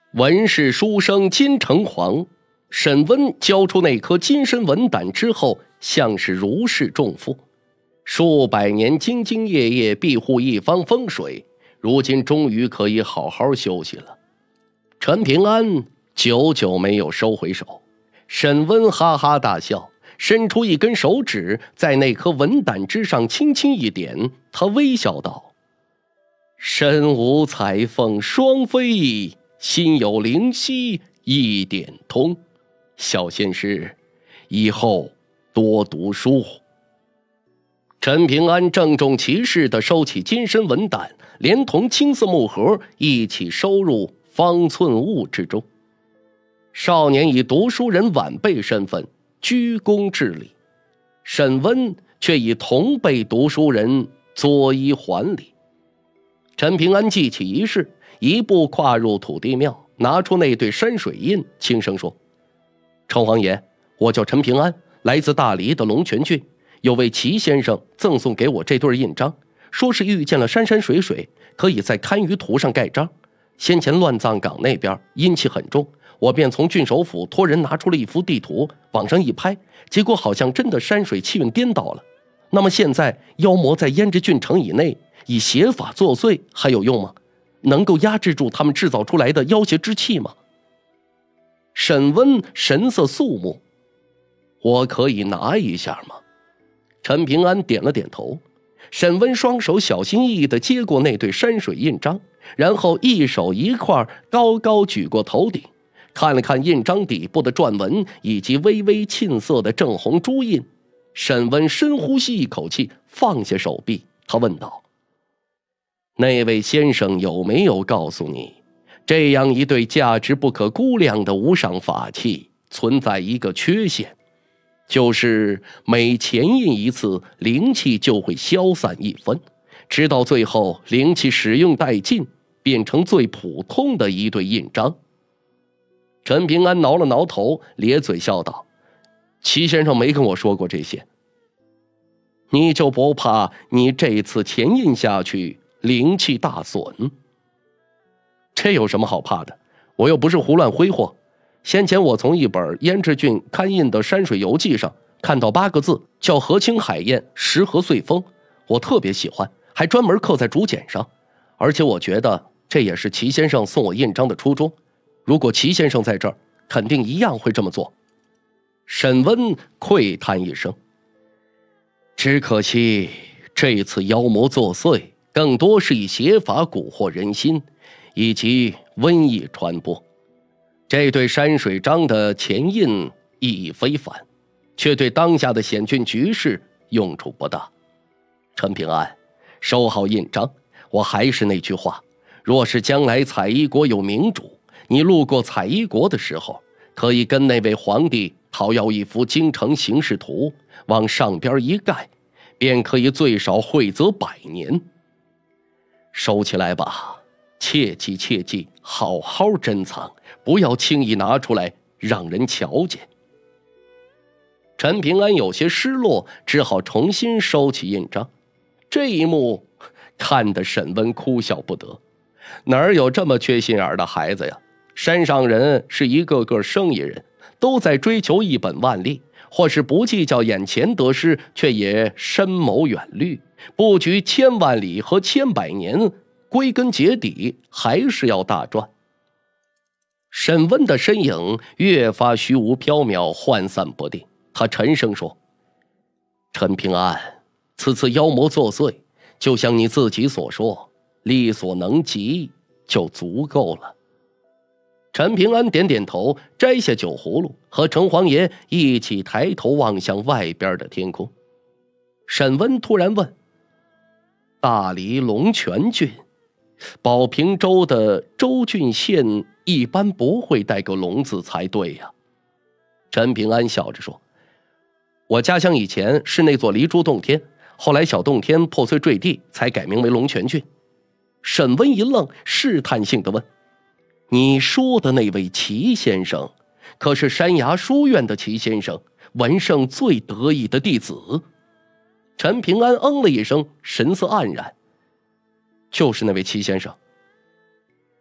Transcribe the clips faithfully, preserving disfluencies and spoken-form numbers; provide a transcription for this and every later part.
文士书生金城隍，沈温交出那颗金身文胆之后，像是如释重负。数百年兢兢业业庇护一方风水，如今终于可以好好休息了。陈平安久久没有收回手，沈温哈哈大笑，伸出一根手指，在那颗文胆之上轻轻一点，他微笑道：身无彩凤双飞，心有灵犀一点通。小仙师，以后多读书。陈平安郑重其事地收起金身文胆，连同青色木盒一起收入方寸物之中。少年以读书人晚辈身份鞠躬致礼，沈温却以同辈读书人作揖还礼。陈平安记起一事，一步跨入土地庙，拿出那对山水印，轻声说：城隍爷，我叫陈平安，来自大黎的龙泉郡，有位齐先生赠送给我这对印章，说是遇见了山山水水，可以在堪舆图上盖章。先前乱葬岗那边阴气很重，我便从郡守府托人拿出了一幅地图，往上一拍，结果好像真的山水气运颠倒了。那么现在妖魔在胭脂郡城以内以邪法作祟，还有用吗？能够压制住他们制造出来的妖邪之气吗？沈温神色肃穆：我可以拿一下吗？陈平安点了点头。沈温双手小心翼翼地接过那对山水印章，然后一手一块高高举过头顶，看了看印章底部的篆文以及微微沁色的正红朱印。沈温深呼吸一口气，放下手臂，他问道：那位先生有没有告诉你，这样一对价值不可估量的无上法器存在一个缺陷，就是每前印一次，灵气就会消散一分，直到最后灵气使用殆尽，变成最普通的一对印章。陈平安挠了挠头，咧嘴笑道：齐先生没跟我说过这些。你就不怕你这次前印下去灵气大损？这有什么好怕的，我又不是胡乱挥霍。先前我从一本胭脂郡刊印的山水游记上看到八个字，叫河清海晏，石河岁丰，我特别喜欢，还专门刻在竹简上。而且我觉得这也是齐先生送我印章的初衷，如果齐先生在这儿，肯定一样会这么做。沈温喟叹一声：只可惜这次妖魔作祟，更多是以邪法蛊惑人心，以及瘟疫传播。这对山水章的前印意义非凡，却对当下的险峻局势用处不大。陈平安，收好印章。我还是那句话，若是将来采衣国有明主，你路过采衣国的时候，可以跟那位皇帝讨要一幅京城形势图，往上边一盖，便可以最少惠泽百年。收起来吧，切记切记，好好珍藏，不要轻易拿出来让人瞧见。陈平安有些失落，只好重新收起印章。这一幕看得沈温哭笑不得，哪儿有这么缺心眼的孩子呀？山上人是一个个生意人，都在追求一本万利，或是不计较眼前得失，却也深谋远虑，布局千万里和千百年，归根结底还是要大赚。沈温的身影越发虚无缥缈，涣散不定。他沉声说：陈平安，此次妖魔作祟，就像你自己所说，力所能及就足够了。陈平安点点头，摘下酒葫芦，和城隍爷一起抬头望向外边的天空。沈温突然问：大黎龙泉郡，保平州的州郡县一般不会带个龙字才对呀。陈平安笑着说：我家乡以前是那座黎珠洞天，后来小洞天破碎坠地，才改名为龙泉郡。沈温一愣，试探性地问：你说的那位齐先生，可是山崖书院的齐先生，文圣最得意的弟子？陈平安嗯了一声，神色黯然：就是那位齐先生。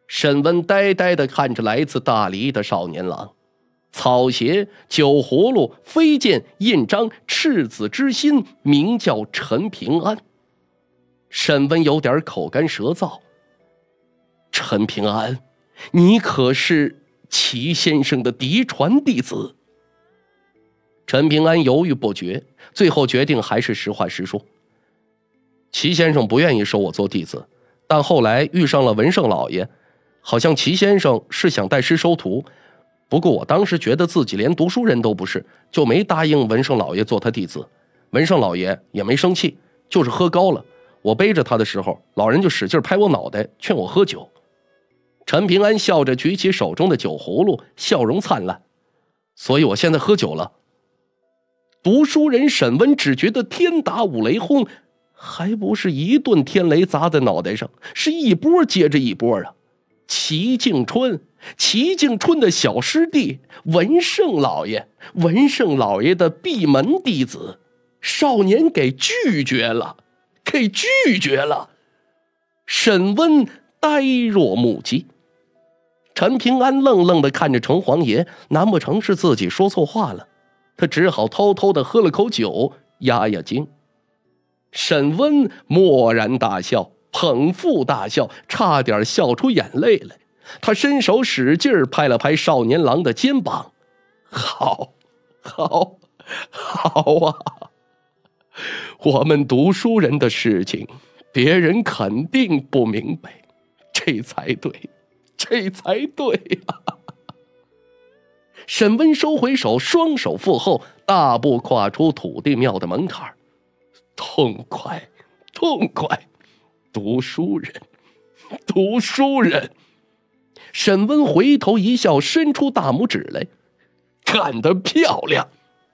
沈温呆呆地看着来自大理的少年郎，草鞋、酒葫芦、飞剑、印章、赤子之心，名叫陈平安。沈温有点口干舌燥。陈平安，你可是齐先生的嫡传弟子？陈平安犹豫不决，最后决定还是实话实说。齐先生不愿意收我做弟子，但后来遇上了文胜老爷，好像齐先生是想拜师收徒，不过我当时觉得自己连读书人都不是，就没答应文胜老爷做他弟子。文胜老爷也没生气，就是喝高了，我背着他的时候，老人就使劲拍我脑袋，劝我喝酒。陈平安笑着举起手中的酒葫芦，笑容灿烂。所以我现在喝酒了。读书人沈温只觉得天打五雷轰，还不是一顿天雷砸在脑袋上，是一波接着一波啊！齐敬春，齐敬春的小师弟文胜老爷，文胜老爷的闭门弟子，少年给拒绝了，给拒绝了。沈温呆若木鸡。陈平安愣愣地看着城隍爷，难不成是自己说错话了？他只好偷偷地喝了口酒，压压惊。沈温默然大笑，捧腹大笑，差点笑出眼泪来。他伸手使劲拍了拍少年郎的肩膀：“好，好，好啊！我们读书人的事情，别人肯定不明白，这才对，这才对啊！”沈温收回手，双手负后，大步跨出土地庙的门槛。痛快，痛快！读书人，读书人！沈温回头一笑，伸出大拇指来，干得漂亮！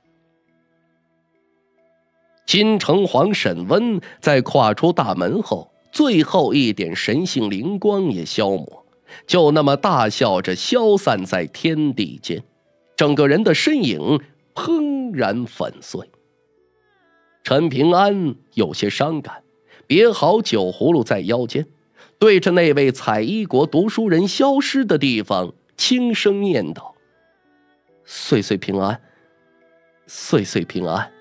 金城隍沈温在跨出大门后，最后一点神性灵光也消磨，就那么大笑着消散在天地间，整个人的身影怦然粉碎。陈平安有些伤感，别好酒葫芦在腰间，对着那位采衣国读书人消失的地方轻声念道：“岁岁平安，岁岁平安。”